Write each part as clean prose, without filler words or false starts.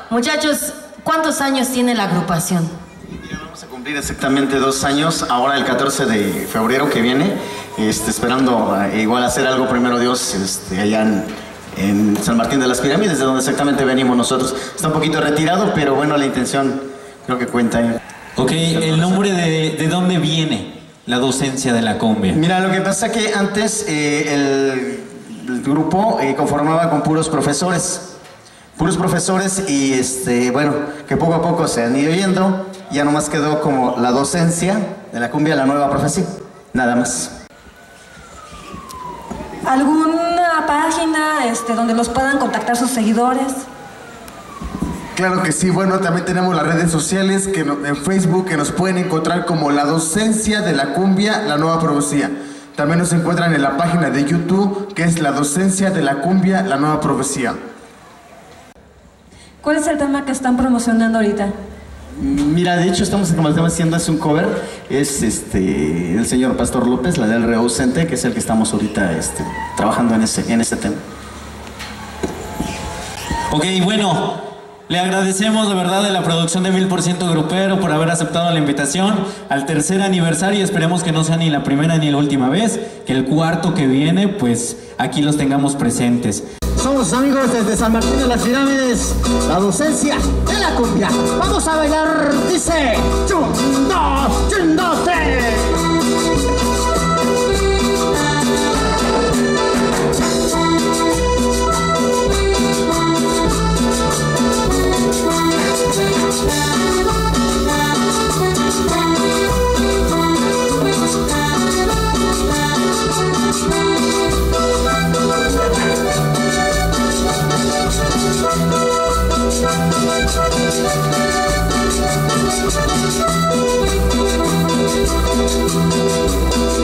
Muchachos, ¿cuántos años tiene la agrupación? Mira, vamos a cumplir exactamente 2 años, ahora el 14 de febrero que viene, esperando igual hacer algo, primero Dios, allá en San Martín de las Pirámides, de donde exactamente venimos nosotros. Está un poquito retirado, pero bueno, la intención creo que cuenta. Ok, ¿el nombre de dónde viene la docencia de la cumbia? Mira, lo que pasa que antes el grupo conformaba con puros profesores y bueno, que poco a poco se han ido yendo, ya nomás quedó como la docencia de la cumbia, la nueva profesión, nada más. ¿Alguna página donde los puedan contactar sus seguidores? Claro que sí, bueno, también tenemos las redes sociales en Facebook que nos pueden encontrar como la docencia de la cumbia, la nueva profecía. También nos encuentran en la página de YouTube que es la docencia de la cumbia, la nueva profecía. ¿Cuál es el tema que están promocionando ahorita? Mira, de hecho estamos haciendo es un cover, es el señor Pastor López, la del Rey Ausente, que es el que estamos ahorita trabajando en ese tema. Ok, bueno, le agradecemos de verdad de la producción de 1000% Grupero por haber aceptado la invitación al 3er aniversario y esperemos que no sea ni la primera ni la última vez, que el 4º que viene, pues aquí los tengamos presentes. Somos amigos desde San Martín de las Pirámides, la docencia de la cumbia. Vamos a bailar, dice, chundo, chundote. Thank you.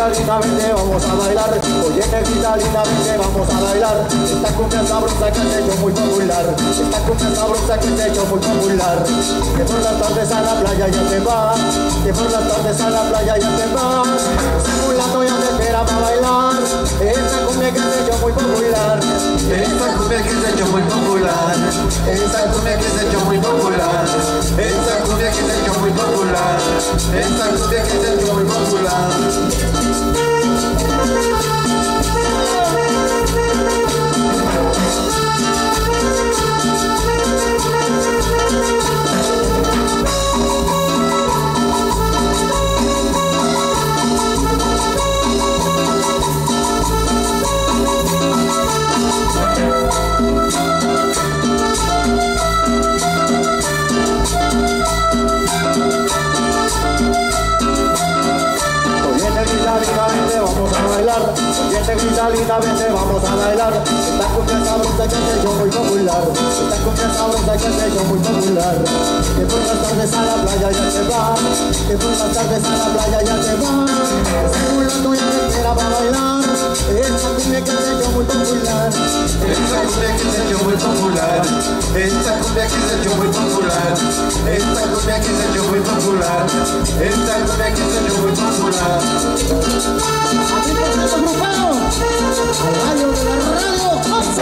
negrita linda, vente, vamos a bailar. Oye, negrita linda, vente, vamos a bailar. Esta cumbia sabrosa que se ha hecho muy popular. Esta cumbia sabrosa que se ha hecho muy popular. Que por las tardes a la playa ya te va. Que por las tardes a la playa ya te va. Simulando ya te espera para bailar. Esta cumbia que se ha hecho muy popular. Esta cumbia que se ha hecho muy popular. Esta cumbia que se ha hecho muy popular. Esta cumbia que se ha hecho muy popular. Esta cumbia que se ha hecho muy popular. Vamos a bailar, oye negrita linda, vente, vamos a bailar. Esta cumbia sabrosa que se ha hecho muy popular. Esta cumbia sabrosa que se ha hecho muy popular. Que por las tardes a la playa ya te va. Que por las tardes a la playa ya te va. Simulando ya te espera para bailar. Esta cumbia que se ha hecho muy popular. Esta cumbia que se ha hecho muy popular. Esta cumbia que se ha hecho muy popular. Esta cumbia que se ha hecho muy popular. Esta cumbia que se ha hecho muy popular. Aquí por nuestro grupero, al radio de la radio,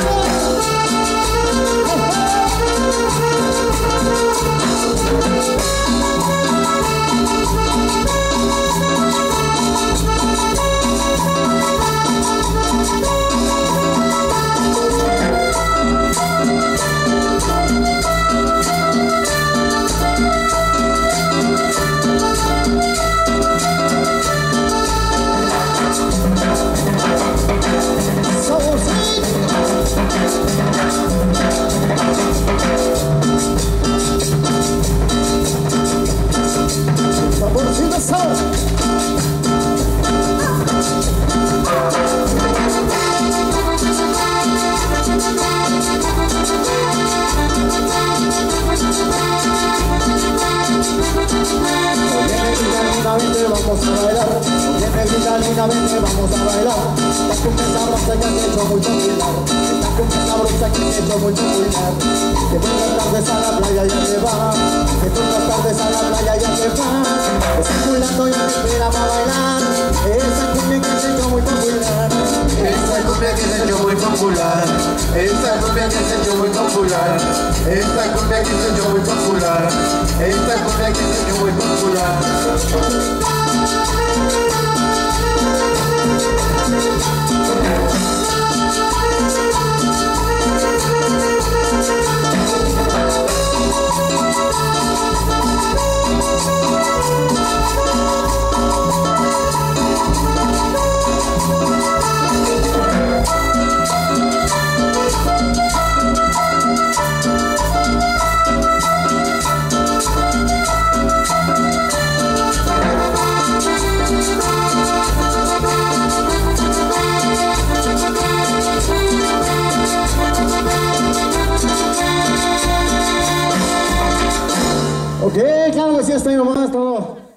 vamos a bailar, oye negrita linda, vente, vamos a bailar. Esta cumbia sabrosa que se ha hecho muy popular. Esta cumbia sabrosa que se ha hecho muy popular. Que por las tardes a la playa ya te va. Que por las tardes a la playa ya te va. Simulando ya te espera para bailar. Esa cumbia que se ha hecho muy popular. Esta cumbia que se ha hecho muy popular. Esta cumbia que se ha hecho muy popular. Esta cumbia que se ha hecho muy popular. Esta cumbia que se ha hecho muy popular. Ok, claro que sí, hasta ahí nomás todo.